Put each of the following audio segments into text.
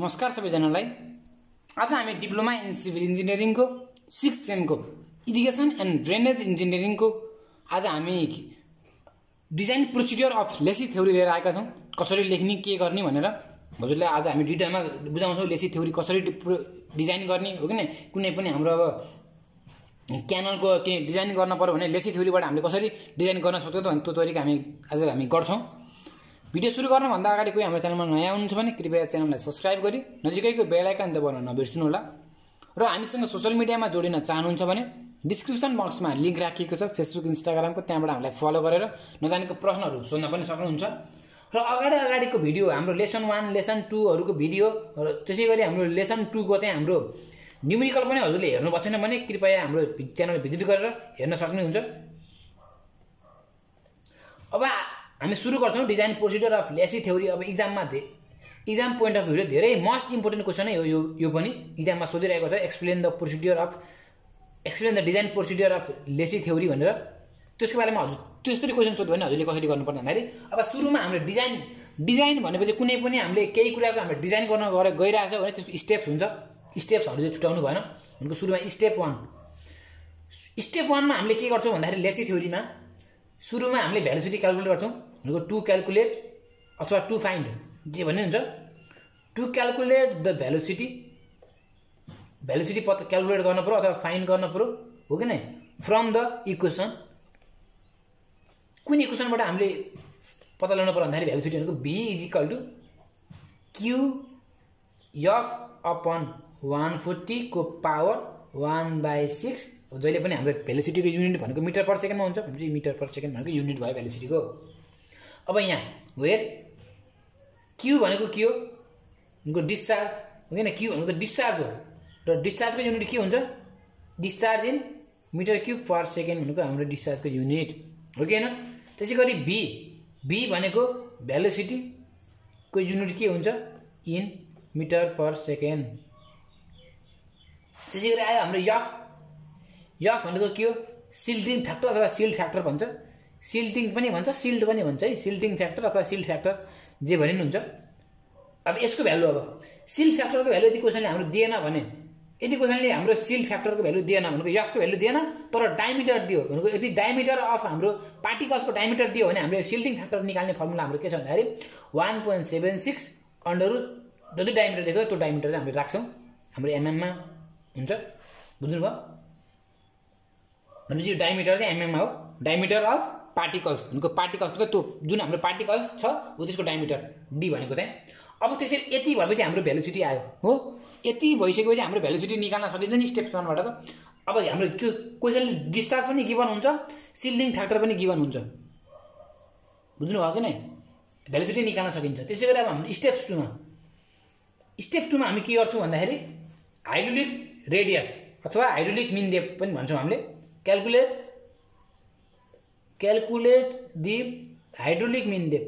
नमस्कार सबैजनालाई। आज हामी डिप्लोमा इन सिभिल इन्जिनियरिङको 6th सेमको इरिगेसन एन्ड ड्रेनेज इन्जिनियरिङको आज हामी design procedure of Lacey theory लिएर आएका छौँ। कसरी लेख्ने के गर्ने भनेर हजुरलाई आज हामी डिटेलमा बुझाउँछौँ। लेसी थ्योरी कसरी डिजाइन गर्ने हो कि कुनै पनि हाम्रो अब क्यानलको के डिजाइन गर्न पर्यो भने लेसी थ्योरीबाट हामीले कसरी डिजाइन गर्न सक्छौँ त त्यो तरिका हामी गर्छौँ। भिडियो सुरु गर्नभन्दा अगाडि कोही हाम्रो च्यानलमा नयाँ हुनुहुन्छ भने कृपया च्यानललाई सब्स्क्राइब गरी नजिकैको बेल आइकन दबाउन नबिर्सनु होला। र हामीसँग सोशल मिडियामा जोडिन चाहनुहुन्छ भने डिस्क्रिप्सन बक्समा लिङ्क राखिएको छ फेसबुक इन्स्टाग्रामको, त्यहाँबाट हामीलाई फलो गरेर नजानेको प्रश्नहरू सोध्न पनि सक्नुहुन्छ। र अगाडिको भिडियो हाम्रो लेसन 1 लेसन 2 हरूको भिडियो र त्यसै गरी हाम्रो लेसन 2 को चाहिँ हाम्रो न्युमेरिकल पनि हजुरले हेर्नु भएको छैन भने कृपया हाम्रो च्यानल भिजिट गरेर हेर्न सक्नुहुन्छ। अब हामी सुरु गर्छौँ design procedure of Lacey theory. अब इक्जाम पोइन्ट अफ भ्यूले धेरै मोस्ट इम्पोर्टेन्ट क्वेसन है यो पनि इक्जाममा सोधिरहेको छ। Explain the design procedure of Lacey theory भनेर त्यसको बारेमा हजुर त्यस्तरी क्वेसन सोध्यो भने हजुरले कसरी गर्नुपर्ने भन्दाखेरि अब सुरुमा हामीले डिजाइन भनेपछि कुनै पनि हामीले केही कुराको हामीले डिजाइन गर्न गइरहेछ भने त्यसको स्टेप्स हुन्छ। स्टेप्सहरू चाहिँ छुटाउनु भएन। भनेको सुरुमा स्टेप 1 मा हामीले के गर्छौँ भन्दाखेरि लेसी थ्योरीमा सुरुमा हामीले भेलोसिटी क्याल्कुलेट गर्छौँ। भनेको टु क्याल्कुलेट अथवा टु फाइन्ड जे भन्ने हुन्छ। To calculate the velocity calculate गर्न पर्यो अथवा फाइन्ड गर्न पर्यो हो कि नै फ्रम द इक्वेसन। कुन इक्वेसनबाट हामीले पत्ता लगाउनु पर्यो भन्दाखेरि भेलोसिटी भनेको v = QF अपन 140 को पावर 1/6। जहिले पनि हाम्रो भेलोसिटीको युनिट भनेको मिटर पर सेकेन्डमा हुन्छ भनेपछि मिटर पर सेकेन्ड भनेको युनिट भयो भेलोसिटीको। अब यहाँ वेयर Q भनेको के हो भनेको डिस्चार्ज हो कि Q भनेको डिस्चार्ज हो र डिस्चार्जको युनिट के हुन्छ discharge in metre cube per second भनेको हाम्रो डिस्चार्जको युनिट हो कि हैन। त्यसै गरी v भनेको भेलोसिटीको युनिट के हुन्छ इन मिटर पर सेकेन्ड। त्यसै गरी आयो हाम्रो यफ भनेको के हो सिल्टिङ फ्याक्टर अथवा सिल्ड फ्याक्टर भन्छ। सिल्टिङ पनि भन्छ सिल्ड पनि भन्छ है। सिल्टिङ फ्याक्टर अथवा सिल्ड फ्याक्टर जे भने हुन्छ। अब यसको भ्यालु अब सिल्ड फ्याक्टरको भ्यालु यदि क्वेसनले हाम्रो दिएन भने यदि क्वेसनले हाम्रो सिल्ड फ्याक्टरको भ्यालु दिएन भनेको यफको भ्यालु दिएन तर डायमिटर दियो भनेको यदि डायमिटर अफ हाम्रो पार्टिकल्सको डायमिटर दियो भने हामीले सिल्टिङ फ्याक्टर निकाल्ने फर्मुला हाम्रो के छ भन्दाखेरि 1.76 √ जति डायमिटर दिएको त्यो डायमिटर चाहिँ हामीले राख्छौँ हाम्रो एमएममा हुन्छ। बुझ्नुभयो भनेपछि यो डायमिटर चाहिँ एमएममा हो। डायमिटर अफ पार्टिकल्स भनेको पार्टिकल्सको त्यो जुन हाम्रो पार्टिकल्स छ हो त्यसको डायमिटर डी भनेको चाहिँ। अब त्यसरी यति भएपछि हाम्रो भेलोसिटी आयो हो। यति भइसकेपछि हाम्रो भेलोसिटी निकाल्न सकिन्छ नि स्टेप 1बाट त। अब हाम्रो क्वेसन डिस्चार्ज पनि गिभन हुन्छ सिल्डिङ फ्याक्टर पनि गिभन हुन्छ। बुझ्नुभयो कि नै भेलोसिटी निकाल्न सकिन्छ। त्यसै गरी अब हाम्रो स्टेप 2 मा हामी के गर्छौँ भन्दाखेरि हाइड्रोलिक रेडियस अथवा हाइड्रोलिक मिन डेप्थ पनि भन्छौँ हामीले। Calculate the hydraulic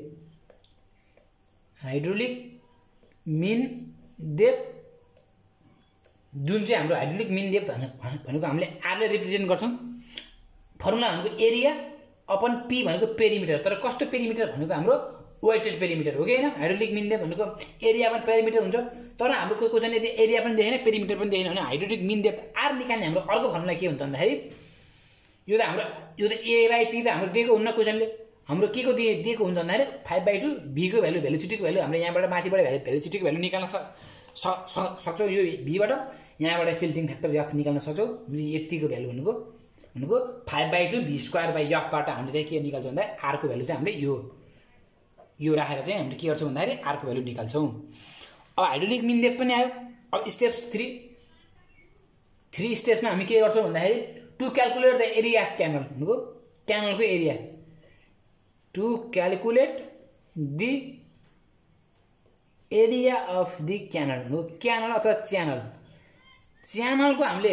mean depth जुन चाहिँ हाम्रो हाइड्रोलिक मिन डेप्थ भनेको हामीले आरले रिप्रेजेन्ट गर्छौँ। फर्मुला भनेको एरिया अपन पी भनेको पेरिमिटर। तर कस्तो पेरिमिटर भनेको हाम्रो वेटेड पेरिमिटर हो कि हैन। हाइड्रोलिक मिन डेप्थ भनेको एरिया पनि पेरिमिटर हुन्छ तर हाम्रो कोही क्वेसन यदि एरिया पनि देखेन पेरिमिटर पनि देखेन भने हाइड्रोलिक मिन डेप्थ आर निकाल्ने हाम्रो अर्को फर्मुला के हुन्छ भन्दाखेरि यो त a/p त हाम्रो दिएको हुन्न क्वेसनले। हाम्रो के को दिएको हुन्छ भन्दाखेरि 5/2 v को भ्यालु भेलोसिटीको भ्यालु हामीले यहाँबाट माथिबाट भेलोसिटीको भ्यालु निकाल्न सक्छौँ। यो भीबाट यहाँबाट सिल्टिङ फ्याक्टर f निकाल्न सक्छौँ। यतिको भ्यालु भनेको 5/2 v² / f बाट हामीले चाहिँ के निकाल्छौँ भन्दा r को भ्यालु चाहिँ हामीले यो राखेर चाहिँ हामीले के गर्छौँ भन्दाखेरि r को भ्यालु निकाल्छौँ। अब हाइड्रोलिक मिन डेप्थ पनि आयो। अब स्टेप्स 3 स्टेप्समा हामी के गर्छौँ भन्दाखेरि to calculate the area of canal भनेको क्यानलको एरिया। To calculate the area of the canal भनेको क्यानल अथवा च्यानलको हामीले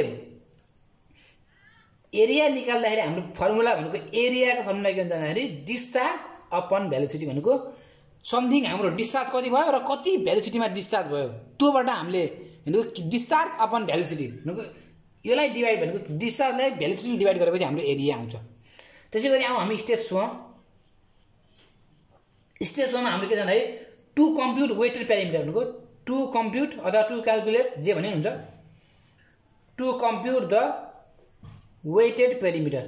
एरिया निकाल्दाखेरि हाम्रो फर्मुला भनेको एरियाको फर्मुला के हुन्छ भन्दाखेरि डिस्चार्ज अपन भेलोसिटी भनेको समथिङ हाम्रो डिस्चार्ज कति भयो र कति भेलोसिटीमा डिस्चार्ज भयो त्योबाट हामीले भनेको डिस्चार्ज अपन भेलोसिटी भनेको यसलाई डिभाइड भनेको डिस्चार्जलाई भेलोसिटीले डिभाइड गरेपछि हाम्रो एरिया आउँछ। त्यसै गरी हामी स्टेप 1 मा हामीले के छ भन्दाखेरि टु कम्प्युट वेटेड पेरिमिटर भनेको टु कम्प्युट अथवा टु क्याल्कुलेट जे भने हुन्छ to compute the weighted perimeter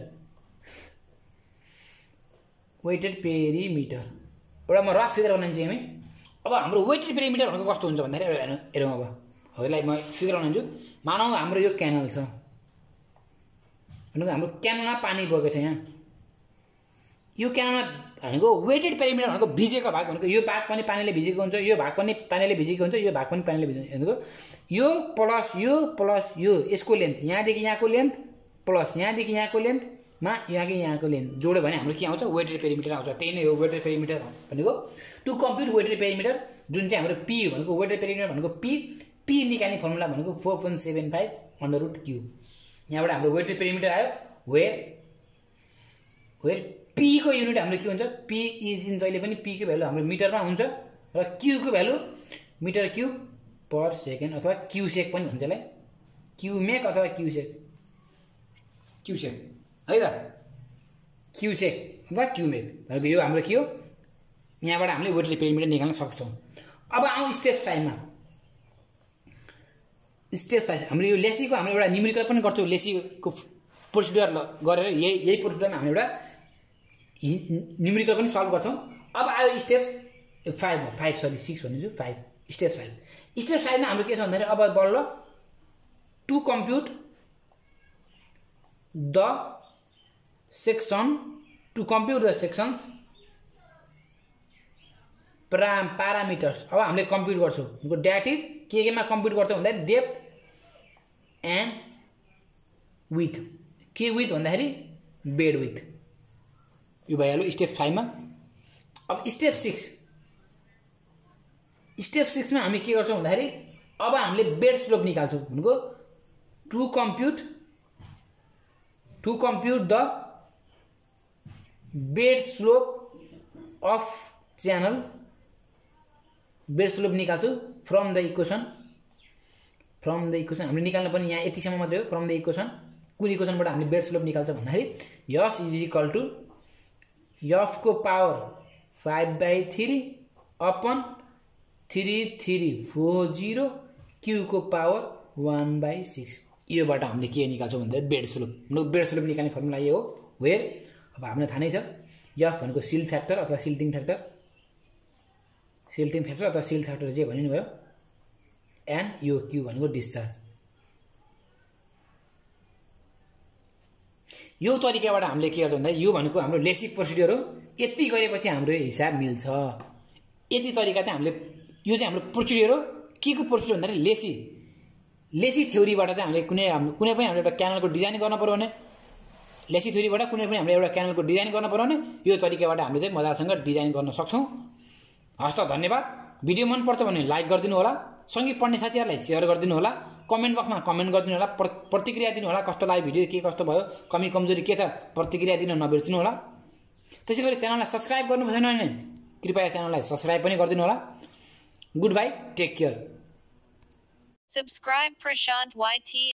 एउटा म रफ फिगर बनाइदिन्छु हामी अब हाम्रो वेटेड पेरिमिटर भनेको कस्तो हुन्छ भन्दाखेरि हेरौँ अब यसलाई म फिगर बनाइदिन्छु मानौँ हाम्रो यो क्यानल छ भनेको हाम्रो क्यानलमा पानी बगेको छ यहाँ यो क्यानलमा भनेको वेटेड पेरिमिटर भनेको भिजेको भाग भनेको यो भाग पनि पानीले भिजेको हुन्छ यो भाग पनि पानीले भिजेको हुन्छ यो भाग पनि पानीले भिजेको भनेको यो प्लस यो यसको लेन्थ यहाँदेखि यहाँको लेन्थ प्लस यहाँदेखि यहाँको लेन्थमा यहाँको लेन्थ जोड्यो भने हाम्रो के आउँछ वेटेड पेरिमिटर आउँछ त्यही नै हो वेटेड पेरिमिटर भनेको टु कम्प्युट वेटेड पेरिमिटर जुन चाहिँ हाम्रो पी भनेको वेटेड पेरिमिटर भनेको पी निकाल्ने फर्मुला भनेको 4.75 √Q यहाँबाट हाम्रो वेटेड पेरिमिटर आयो वेयर पी को युनिट हाम्रो के हुन्छ पी इज इन जहिले पनि पी को भ्यालु हाम्रो मिटरमा हुन्छ र क्यू को value meter cube per second अथवा क्युसेक पनि भन्छ यसलाई क्युमेक अथवा क्युसेक है त क्युसेक अथवा क्युमेक भनेको यो हाम्रो के हो यहाँबाट हामीले वेटेड पेरिमिटर निकाल्न सक्छौँ अब आउँ स्टेप 5 मा स्टेप 5 हाम्रो यो लेसीको हाम्रो एउटा न्युमेरिकल पनि गर्छौँ लेसीको प्रोसिड्युर गरेर यही प्रोसिड्युरमा हामी एउटा न्युमेरिकल पनि सल्भ गर्छौँ अब आयो स्टेप 6 भनिदिन्छु 5 स्टेप 5 मा हाम्रो के छ भन्दाखेरि अब बल्ल to compute the sections parameters अब हामीले कम्प्युट गर्छौँ द्याट इज केमा कम्प्युट गर्छौँ भन्दा डेप्थ एन्ड विथ के विथ भन्दाखेरि बेड विथ यो भइहाल्यो स्टेप 5 मा अब स्टेप 6 मा हामी के गर्छौँ भन्दाखेरि अब हामीले बेड स्लोप निकाल्छौँ भनेको to compute the bed slope of channel bed slope निकाल्छु फ्रम द इक्वेसन हामीले निकाल्नु पनि यहाँ यतिसम्म मात्रै हो फ्रम द इक्वेसन कुन इक्वेसनबाट हामीले बेड स्लोप निकाल्छ भन्दाखेरि S is equal to F को पावर 5/3 अपन 3340 क्यू को पावर 1/6 योबाट हामीले के निकाल्छौँ भन्दाखेरि बेड स्लोप निकाल्ने फर्मुला यो हो वेयर अब हामीलाई थाहा नै छ एफ भनेको सिल्ट फ्याक्टर अथवा सिल्टिङ फ्याक्टर अथवा सिल्ट फ्याक्टर जे भन्नु भयो एन्ड यो क्यू भनेको डिस्चार्ज यो तरिकाबाट हामीले के गर्छौँ भन्दा यो भनेको हाम्रो लेसी प्रोसिड्युर हो यति गरेपछि हाम्रो हिसाब मिल्छ यति तरिका चाहिँ हामीले यो चाहिँ हाम्रो प्रोसिड्युर हो के को प्रोसिड्युर भन्दाखेरि लेसी थ्योरीबाट चाहिँ हामीले कुनै पनि हामीले एउटा क्यानलको डिजाइन गर्न पर्यो भने लेसी थ्योरीबाट कुनै पनि हामीले एउटा क्यानलको डिजाइन गर्न पर्यो भने यो तरिकाबाट हामीले चाहिँ मजासँग डिजाइन गर्न सक्छौँ हस् त धन्यवाद भिडियो मन पर्छ भने लाइक गरिदिनु होला सँगै पढ्ने साथीहरूलाई सेयर गरिदिनु होला कमेन्ट बक्समा कमेन्ट गरिदिनु होला प्रतिक्रिया दिनु होला कस्तो लाग्यो भिडियो के कस्तो भयो कमी कमजोरी के छ प्रतिक्रिया दिन नबिर्सिनु होला त्यसै गरी च्यानललाई सब्स्क्राइब गर्नु भएन भने कृपया च्यानललाई सब्स्क्राइब पनि गरिदिनु होला good bye take care Subscribe Prashant YT